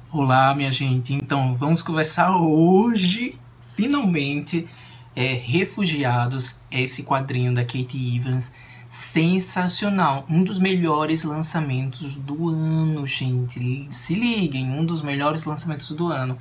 Olá, minha gente. Então, vamos conversar hoje, finalmente, Refugiados, esse quadrinho da Kate Evans, sensacional, um dos melhores lançamentos do ano, gente. Se liguem, um dos melhores lançamentos do ano.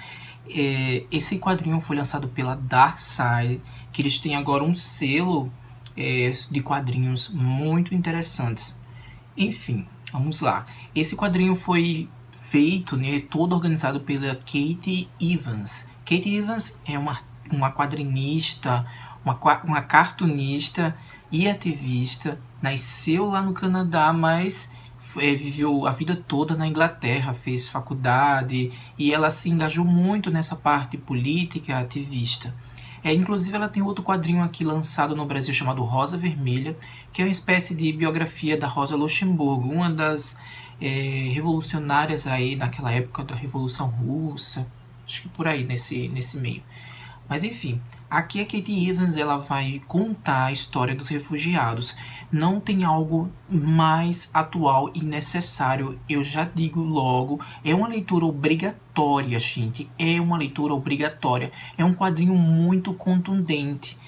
Esse quadrinho foi lançado pela Dark Side, que eles têm agora um selo de quadrinhos muito interessantes. Enfim, vamos lá. Esse quadrinho foi feito, né, todo organizado pela Kate Evans. Kate Evans é uma quadrinista, uma cartunista e ativista. Nasceu lá no Canadá, mas viveu a vida toda na Inglaterra, fez faculdade e ela se engajou muito nessa parte política ativista. Inclusive, ela tem outro quadrinho aqui lançado no Brasil chamado Rosa Vermelha, que é uma espécie de biografia da Rosa Luxemburgo, uma das revolucionárias aí naquela época da Revolução Russa, acho que por aí nesse meio. Mas enfim, aqui a Kate Evans ela vai contar a história dos refugiados. Não tem algo mais atual e necessário, eu já digo logo. É uma leitura obrigatória, gente. É uma leitura obrigatória. É um quadrinho muito contundente.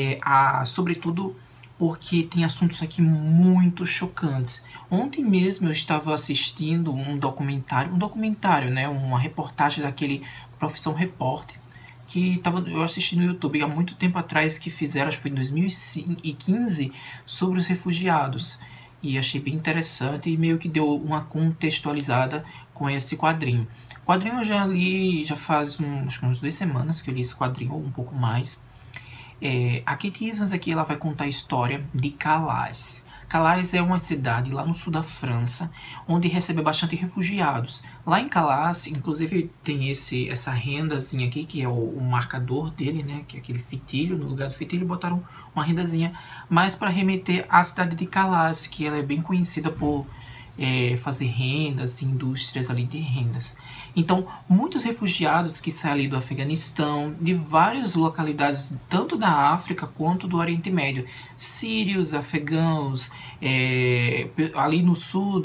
Sobretudo porque tem assuntos aqui muito chocantes. Ontem mesmo eu estava assistindo um documentário, né, uma reportagem daquele Profissão Repórter, eu assisti no YouTube há muito tempo atrás, que fizeram, acho que foi em 2015, sobre os refugiados. E achei bem interessante e meio que deu uma contextualizada com esse quadrinho. O quadrinho eu já li, já faz acho que umas 2 semanas que eu li esse quadrinho, ou um pouco mais. A Kate Evans aqui ela vai contar a história de Calais. Calais é uma cidade lá no sul da França, onde recebe bastante refugiados. Lá em Calais, inclusive, tem essa rendazinha aqui, que é o marcador dele, né? Que é aquele fitilho. No lugar do fitilho botaram uma rendazinha, mas para remeter à cidade de Calais, que ela é bem conhecida por fazer rendas, de indústrias ali de rendas. Então, muitos refugiados que saem ali do Afeganistão, de várias localidades, tanto da África quanto do Oriente Médio, sírios, afegãos, ali no sul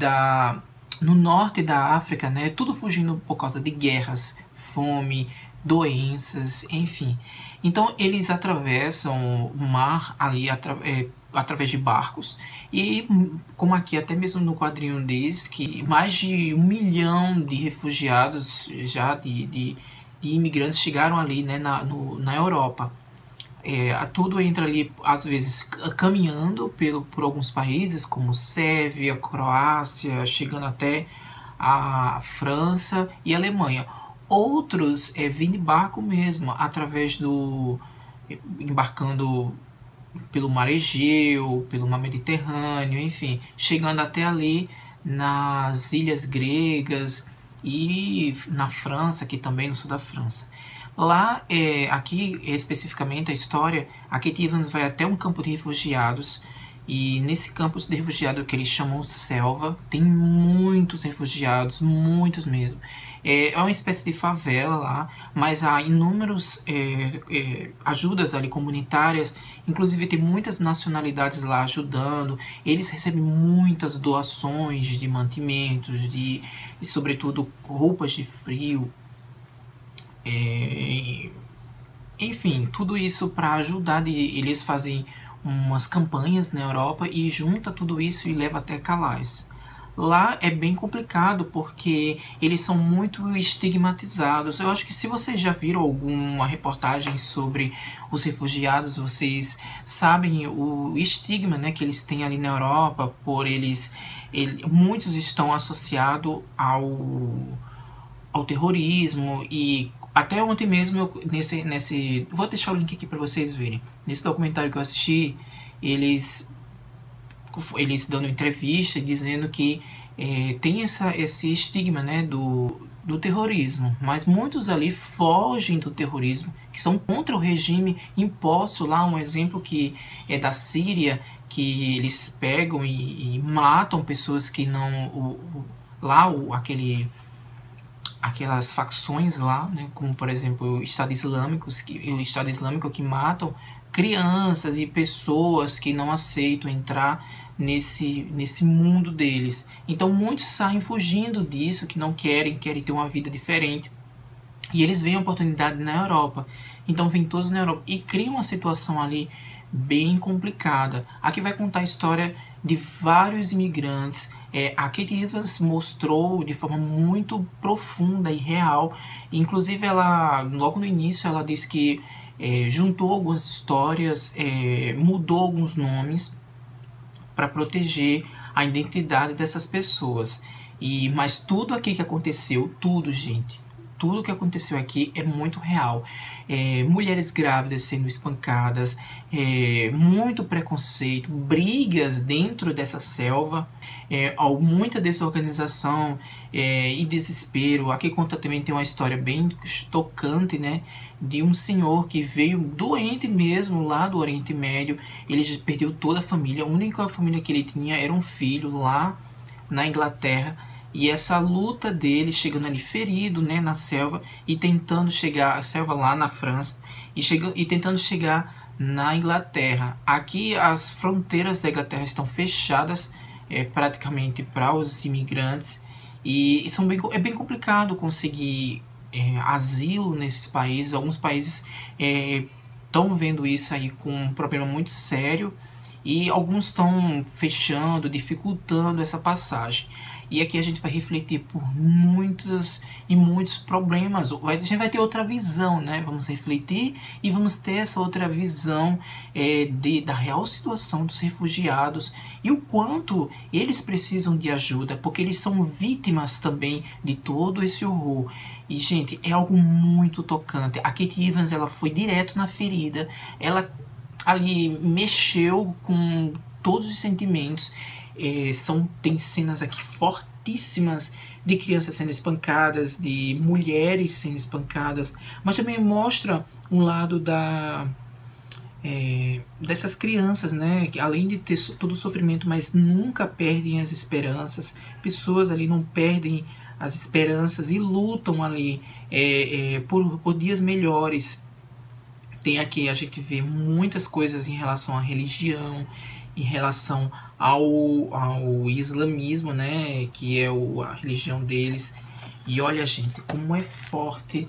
no norte da África, né, tudo fugindo por causa de guerras, fome, doenças, enfim. Então eles atravessam o mar ali através de barcos e, como aqui até mesmo no quadrinho diz, que mais de 1 milhão de refugiados já de imigrantes chegaram ali, né, na Europa. Tudo entra ali, às vezes, caminhando por alguns países, como Sérvia, Croácia, chegando até a França e Alemanha. Outros vêm de barco mesmo, embarcando pelo mar Egeu, pelo mar Mediterrâneo, enfim, chegando até ali nas ilhas gregas e na França, aqui também no sul da França. Lá, aqui especificamente a história, a Kate Evans vai até um campo de refugiados, e nesse campo de refugiados que eles chamam selva, tem muitos refugiados, muitos mesmo. É uma espécie de favela lá, mas há inúmeros ajudas ali comunitárias, inclusive tem muitas nacionalidades lá ajudando. Eles recebem muitas doações de mantimentos, e sobretudo roupas de frio, enfim, tudo isso para ajudar. Eles fazem umas campanhas na Europa e junta tudo isso e leva até Calais. Lá é bem complicado porque eles são muito estigmatizados. Eu acho que se vocês já viram alguma reportagem sobre os refugiados, vocês sabem o estigma, né, que eles têm ali na Europa. Muitos estão associados ao terrorismo. E até ontem mesmo, vou deixar o link aqui para vocês verem. Nesse documentário que eu assisti, eles dando entrevista dizendo que tem esse estigma, né, do terrorismo, mas muitos ali fogem do terrorismo, que são contra o regime imposto lá. Um exemplo que é da Síria, que eles pegam e matam pessoas que não... aquelas facções lá, né, como por exemplo o Estado Islâmico, que matam crianças e pessoas que não aceitam entrar nesse mundo deles. Então muitos saem fugindo disso, que não querem ter uma vida diferente. E eles veem a oportunidade na Europa. Então vêm todos na Europa e criam uma situação ali bem complicada. Aqui vai contar a história de vários imigrantes. A Kate Evans mostrou de forma muito profunda e real. Inclusive, ela, logo no início, ela disse que juntou algumas histórias, mudou alguns nomes para proteger a identidade dessas pessoas. Mas tudo aqui que aconteceu, tudo, gente, tudo que aconteceu aqui é muito real. Mulheres grávidas sendo espancadas, muito preconceito, brigas dentro dessa selva, muita desorganização e desespero. Aqui conta também, tem uma história bem tocante, né, de um senhor que veio doente mesmo lá do Oriente Médio. Ele já perdeu toda a família, a única família que ele tinha era um filho lá na Inglaterra. E essa luta dele, chegando ali ferido, né, na selva, e tentando chegar, a selva lá na França, e tentando chegar na Inglaterra. Aqui as fronteiras da Inglaterra estão fechadas praticamente para os imigrantes, e é bem complicado conseguir asilo nesses países. Alguns países estão vendo isso aí com um problema muito sério, e alguns estão fechando, dificultando essa passagem. E aqui a gente vai refletir por muitos problemas. A gente vai ter outra visão, né? Vamos refletir e vamos ter essa outra visão da real situação dos refugiados e o quanto eles precisam de ajuda, porque eles são vítimas também de todo esse horror. E, gente, é algo muito tocante. A Kate Evans, ela foi direto na ferida. Ela ali mexeu com todos os sentimentos. Tem cenas aqui fortíssimas de crianças sendo espancadas, de mulheres sendo espancadas, mas também mostra um lado dessas crianças, né, que além de ter todo o sofrimento, mas nunca perdem as esperanças. Pessoas ali não perdem as esperanças e lutam ali por dias melhores. Tem aqui, a gente vê muitas coisas em relação à religião, em relação ao islamismo, né, que é a religião deles. E olha, gente, como é forte,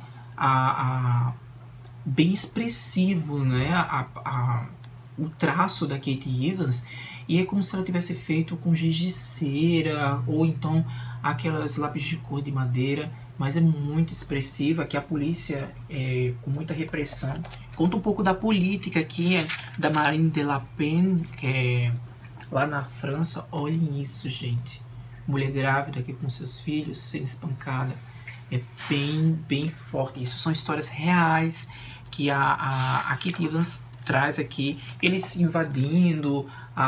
bem expressivo, né, o traço da Kate Evans, e é como se ela tivesse feito com giz de cera, ou então aquelas lápis de cor de madeira, mas é muito expressiva, que a polícia, com muita repressão. Conta um pouco da política aqui, da Marine Le Pen, que é lá na França. Olhem isso, gente. Mulher grávida aqui com seus filhos sendo espancada. É bem forte. Isso são histórias reais que a Kate Evans traz aqui. Eles invadindo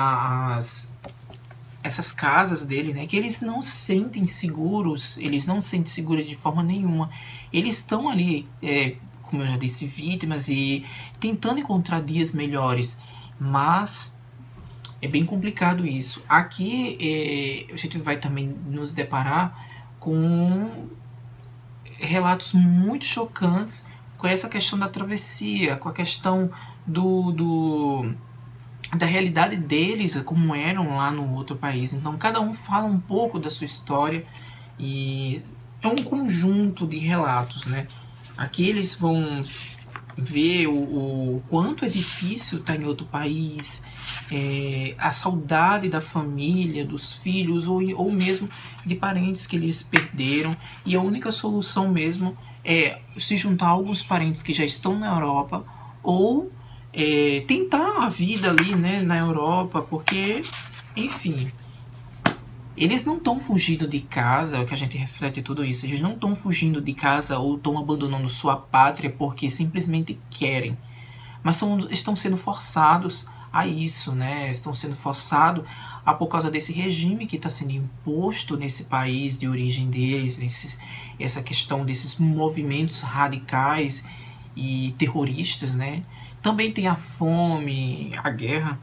essas casas dele, né, que eles não sentem seguros, eles não se sentem seguros de forma nenhuma. Eles estão ali, como eu já disse, vítimas e tentando encontrar dias melhores, mas é bem complicado isso. Aqui a gente vai também nos deparar com relatos muito chocantes com essa questão da travessia, com a questão da realidade deles, como eram lá no outro país. Então cada um fala um pouco da sua história e é um conjunto de relatos, né? Aqui eles vão ver o quanto é difícil estar em outro país, a saudade da família, dos filhos ou mesmo de parentes que eles perderam, e a única solução mesmo é se juntar a alguns parentes que já estão na Europa ou tentar a vida ali, né, na Europa, porque, enfim, eles não estão fugindo de casa. O que a gente reflete tudo isso, eles não estão fugindo de casa ou estão abandonando sua pátria porque simplesmente querem, mas estão sendo forçados a isso, né? Estão sendo forçados por causa desse regime que está sendo imposto nesse país de origem deles, essa questão desses movimentos radicais e terroristas, né? Também tem a fome, a guerra,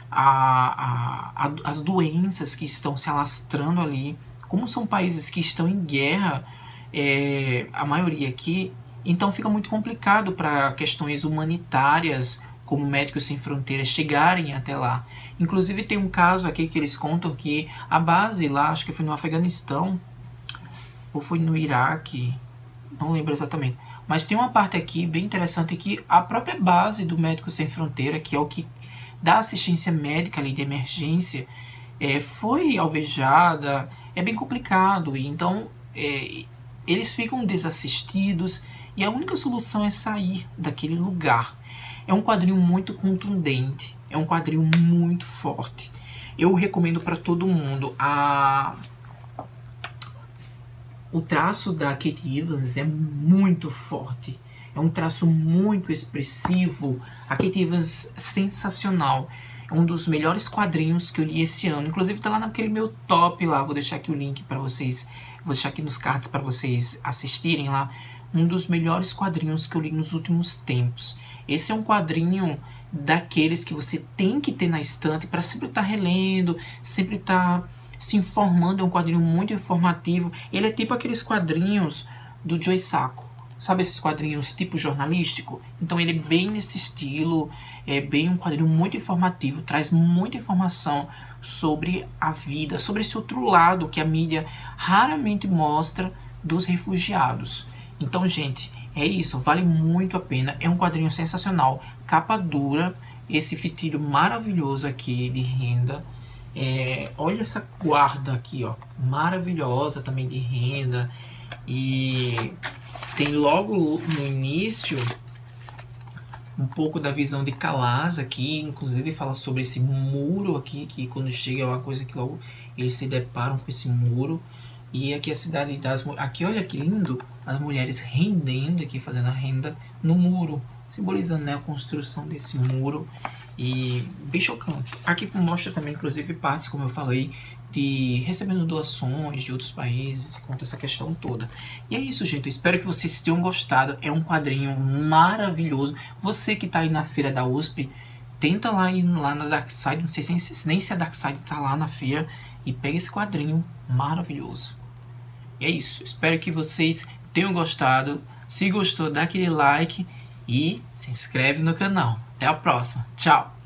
as doenças que estão se alastrando ali. Como são países que estão em guerra, a maioria aqui, então fica muito complicado para questões humanitárias como Médicos Sem Fronteiras chegarem até lá. Inclusive tem um caso aqui que eles contam que a base lá, acho que foi no Afeganistão ou foi no Iraque, não lembro exatamente. Mas tem uma parte aqui bem interessante que a própria base do Médicos Sem Fronteira, que é o que dá assistência médica ali de emergência, foi alvejada. É bem complicado, e então eles ficam desassistidos e a única solução é sair daquele lugar. É um quadrinho muito contundente, é um quadrinho muito forte. Eu recomendo para todo mundo. O traço da Kate Evans é muito forte, é um traço muito expressivo. A Kate Evans é sensacional, é um dos melhores quadrinhos que eu li esse ano. Inclusive tá lá naquele meu top lá, vou deixar aqui o link para vocês, vou deixar aqui nos cards para vocês assistirem lá. Um dos melhores quadrinhos que eu li nos últimos tempos. Esse é um quadrinho daqueles que você tem que ter na estante para sempre estar relendo, sempre estar se informando. É um quadrinho muito informativo. Ele é tipo aqueles quadrinhos do Joe Sacco, sabe, esses quadrinhos tipo jornalístico? Então ele é bem nesse estilo, é bem um quadrinho muito informativo, traz muita informação sobre a vida, sobre esse outro lado que a mídia raramente mostra dos refugiados. Então, gente, é isso, vale muito a pena, é um quadrinho sensacional, capa dura, esse fitilho maravilhoso aqui de renda. Olha essa guarda aqui, ó, maravilhosa também de renda. E tem logo no início um pouco da visão de Kalas aqui, inclusive fala sobre esse muro aqui, que quando chega é uma coisa que logo eles se deparam com esse muro. E aqui a cidade das... Aqui, olha que lindo, as mulheres rendendo aqui, fazendo a renda no muro, simbolizando, né, a construção desse muro. E bem chocante. Aqui mostra também, inclusive, partes, como eu falei, de recebendo doações de outros países, conta essa questão toda. E é isso, gente, eu espero que vocês tenham gostado. É um quadrinho maravilhoso. Você que está aí na feira da USP, tenta lá ir lá na Darkside, não sei nem se a Darkside está lá na feira, e pega esse quadrinho maravilhoso. E é isso, espero que vocês tenham gostado. Se gostou, dá aquele like e se inscreve no canal. Até a próxima, tchau!